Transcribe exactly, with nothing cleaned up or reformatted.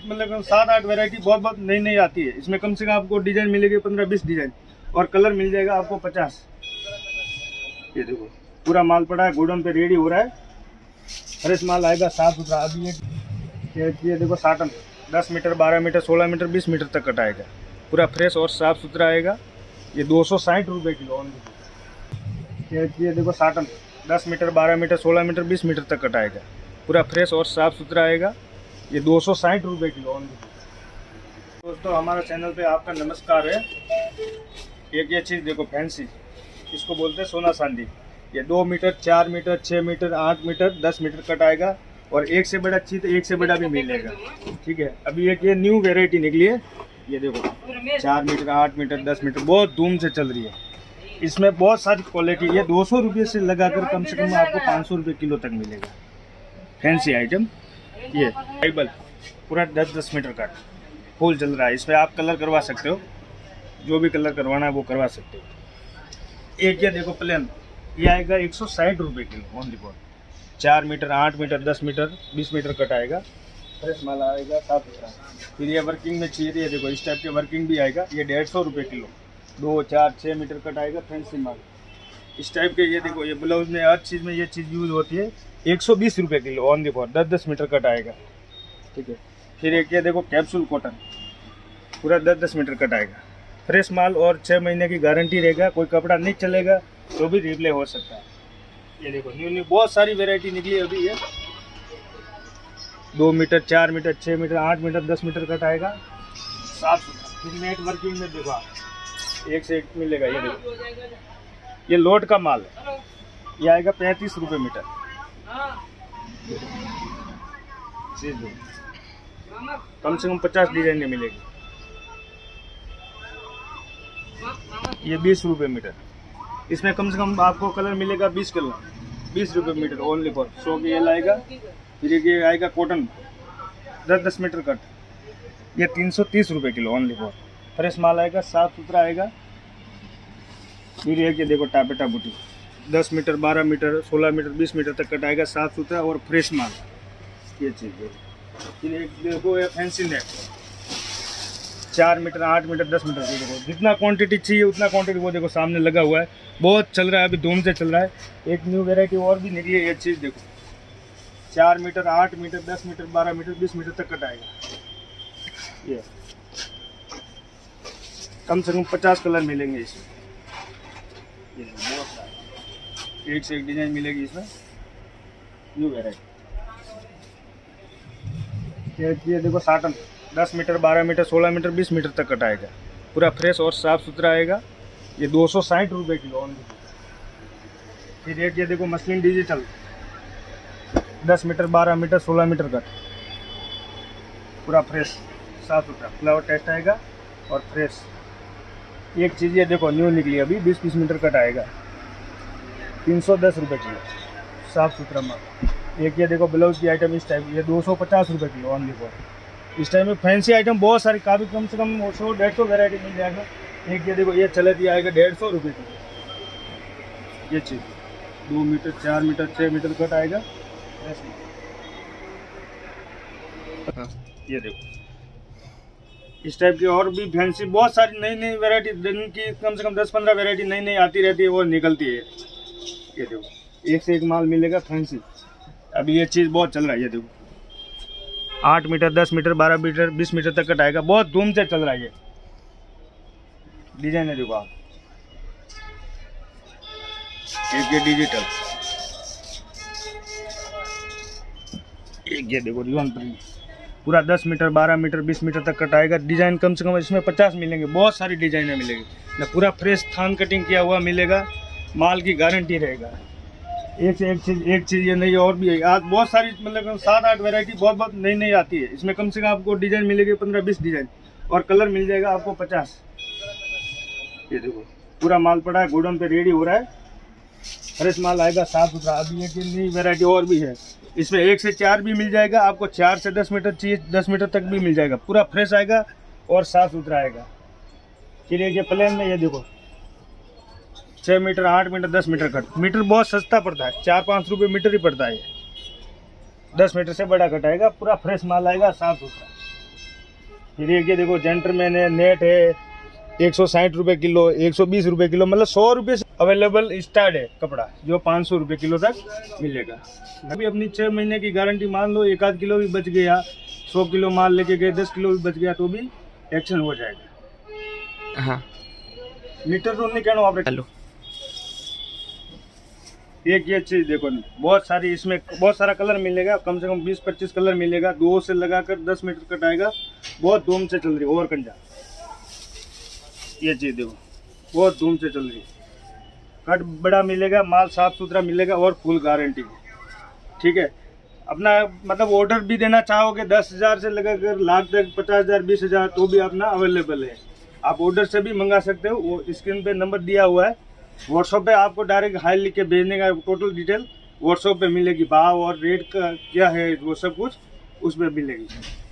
मतलब सात आठ वैरायटी बहुत बहुत नई नई आती है। इसमें कम से कम आपको डिजाइन मिलेगी पंद्रह बीस डिजाइन और कलर मिल जाएगा आपको पचास। ये देखो पूरा माल पड़ा है, गोडाउन पे रेडी हो रहा है, फ्रेश माल आएगा साफ सुथरा। अभी ये ये देखो साटन दस मीटर बारह मीटर सोलह मीटर बीस मीटर तक कट आएगा, पूरा फ्रेश और साफ सुथरा आएगा। ये दो सौ साठ रुपये किलो ऑनली। ये देखो साटन दस मीटर बारह मीटर सोलह मीटर बीस मीटर तक कट आएगा, पूरा फ्रेश और साफ सुथरा आएगा। ये दो सौ साठ रुपये किलो ऑनली। दोस्तों हमारा चैनल पे आपका नमस्कार है। एक ये चीज़ देखो फैंसी, इसको बोलते हैं सोना चांदी। ये दो मीटर चार मीटर छः मीटर आठ मीटर दस मीटर कट आएगा और एक से बड़ा चीज एक से बड़ा भी मिलेगा। ठीक है, अभी एक ये न्यू वेराइटी निकली है, ये देखो चार मीटर आठ मीटर दस मीटर बहुत धूम से चल रही है। इसमें बहुत सारी क्वालिटी, ये दो सौ रुपये से लगाकर कम से कम आपको पाँच सौ रुपये किलो तक मिलेगा। फैंसी आइटम ये टेबल पूरा दस दस मीटर का फुल चल रहा है। इस पर आप कलर करवा सकते हो, जो भी कलर करवाना है वो करवा सकते हो। एक ये देखो प्लेन, ये आएगा एक सौ साठ रुपये किलो ऑन दी बोर्ड। चार मीटर आठ मीटर दस मीटर बीस मीटर कट आएगा, फ्रेश माल आएगा साफ सुथरा। फिर ये वर्किंग में चाहिए, ये देखो इस टाइप के वर्किंग भी आएगा, ये डेढ़ सौ रुपये किलो। दो चार छः मीटर कट आएगा फैंसी माल इस टाइप के। ये देखो ये ब्लाउज में हर चीज़ में ये चीज़ यूज़ होती है। एक सौ बीस रुपये किलो ऑन दी बोर्ड, दस दस मीटर कट आएगा। ठीक है, फिर एक ये देखो कैप्सूल कॉटन, पूरा दस दस मीटर कट आएगा, फ्रेश माल और छः महीने की गारंटी रहेगा। कोई कपड़ा नहीं चलेगा तो भी रिप्ले हो सकता है। ये देखो न्यू न्यू बहुत सारी वैरायटी निकली है अभी। ये दो मीटर चार मीटर छः मीटर आठ मीटर दस मीटर कट आएगा साफ सुथरा। फिर नेट वर्किंग में देखो एक से एक मिलेगा। ये देखो ये लोड का माल है, ये आएगा पैंतीस रुपये मीटर। कम से कम पचास डिजाइनें मिलेगी। ये बीस रुपये मीटर, इसमें कम से कम आपको कलर मिलेगा बीस कलर, बीस रुपये मीटर ओनली फॉर सौ की एल आएगा। फिर ये आएगा कॉटन दस दस मीटर कट, ये तीन सौ तीस रुपये किलो ओनली फॉर फ्रेश माल आएगा साफ सुथरा आएगा। फिर एक ये देखो टापेटा बूटी दस मीटर बारह मीटर सोलह मीटर बीस मीटर तक कट आएगा साफ सुथरा और फ्रेश माल। ये चीज़ देखो। फिर एक देखो ये फैंसी नेट चार मीटर आठ मीटर दस मीटर की, देखो जितना क्वांटिटी चाहिए उतना क्वांटिटी वो देखो सामने लगा हुआ है, बहुत चल रहा है अभी धूम से चल रहा है। एक न्यू वेराइटी और भी निकली है, ये चीज़ देखो चार मीटर आठ मीटर दस मीटर बारह मीटर बीस मीटर तक कट आएगा। ये कम से कम पचास कलर मिलेंगे इसमें। ये बहुत सारे एक से एक डिजाइन मिलेगी इसमें, न्यू वेराइटी। ये देखो साटन दस मीटर बारह मीटर सोलह मीटर बीस मीटर तक कट आएगा, पूरा फ्रेश और साफ सुथरा आएगा। ये दो सौ साठ रुपये किलो ऑनली। फिर एक ये देखो मशीन डिजिटल दस मीटर बारह मीटर सोलह मीटर कट, पूरा फ्रेश साफ सुथरा फ्लावर टेस्ट आएगा और फ्रेश। एक चीज़ ये देखो न्यू निकली अभी, बीस बीस मीटर कट आएगा, तीन सौ दस रुपये किलो साफ सुथरा माल। एक ये देखो ब्लाउज की आइटम इस टाइप, ये दो सौ पचास रुपये किलो ऑनली फॉर। इस टाइम में फैंसी आइटम बहुत सारी, काफ़ी कम से कम सौ डेढ़ सौ वेराइटी मिल जाएगा। एक ये देखो ये चलती आएगा डेढ़ सौ रुपये की। ये चीज़ दो मीटर चार मीटर छः मीटर कट आएगा। हाँ, ये देखो इस टाइप की और भी फैंसी बहुत सारी नई नई वेराइटी, दिन की कम से कम दस पंद्रह वेराइटी नई नई आती रहती है, वो निकलती है। ये देखो एक से एक माल मिलेगा फैंसी। अभी ये चीज़ बहुत चल रहा है। ये देखो आठ मीटर दस मीटर बारह मीटर बीस मीटर तक कट आएगा, बहुत धूम से चल रहा है। ये डिजाइन है देखो आप, एक ये डिजिटल, एक ये देखो रिवन प्रिंट, पूरा दस मीटर बारह मीटर बीस मीटर तक कट आएगा। डिजाइन कम से कम इसमें पचास मिलेंगे, बहुत सारी डिजाइनें मिलेगी ना, पूरा फ्रेश थान कटिंग किया हुआ मिलेगा, माल की गारंटी रहेगा। एक से एक चीज़ एक चीज़ ये नहीं और भी है। आज बहुत सारी मतलब सात आठ वैरायटी बहुत बहुत नई नई आती है। इसमें कम से कम आपको डिजाइन मिलेगी पंद्रह बीस डिजाइन और कलर मिल जाएगा आपको पचास। ये देखो पूरा माल पड़ा है, गोडाउन पे रेडी हो रहा है, फ्रेश माल आएगा साफ सुथरा। अभी एक नई वैरायटी और भी है, इसमें एक से चार भी मिल जाएगा आपको, चार से दस मीटर चाहिए दस मीटर तक भी मिल जाएगा, पूरा फ्रेश आएगा और साफ सुथरा आएगा। फिर ये प्लेन में ये देखो छः मीटर आठ मीटर दस मीटर कट, मीटर बहुत सस्ता पड़ता है, चार पाँच रुपये मीटर ही पड़ता है। दस मीटर से बड़ा कट आएगा, पूरा फ्रेश माल आएगा साफ सुथरा। फिर ये देखो जेंटलमैन है, नेट है, एक सौ साठ रुपये किलो, एक सौ बीस रुपये किलो, मतलब सौ रुपये से अवेलेबल स्टार्ट है कपड़ा, जो पाँच सौ रुपये किलो तक मिलेगा। अभी अपनी छः महीने की गारंटी मान लो, एक आध किलो भी बच गया, सौ किलो माल लेके गए, दस किलो भी बच गया तो भी एक्शन हो जाएगा। हाँ मीटर तो नहीं कहना आप। हेलो, एक ये चीज़ देखो, बहुत सारी इसमें बहुत सारा कलर मिलेगा, कम से कम बीस पच्चीस कलर मिलेगा, दो से लगाकर दस मीटर कट आएगा, बहुत धूम से चल रही है। ओवर कंजा ये चीज़ देखो, बहुत धूम से चल रही है, कट बड़ा मिलेगा, माल साफ सुथरा मिलेगा और फुल गारंटी। ठीक है, अपना मतलब ऑर्डर भी देना चाहोगे दस हज़ार से लगाकर लाख तक, पचास हज़ार बीस हज़ार तो भी अपना अवेलेबल है, आप ऑर्डर से भी मंगा सकते हो। वो स्क्रीन पे नंबर दिया हुआ है, व्हाट्सएप पे आपको डायरेक्ट हाई लिख के भेजने का, टोटल डिटेल व्हाट्सएप पे मिलेगी, भाव और रेट का क्या है वो सब कुछ उस पर मिलेगी।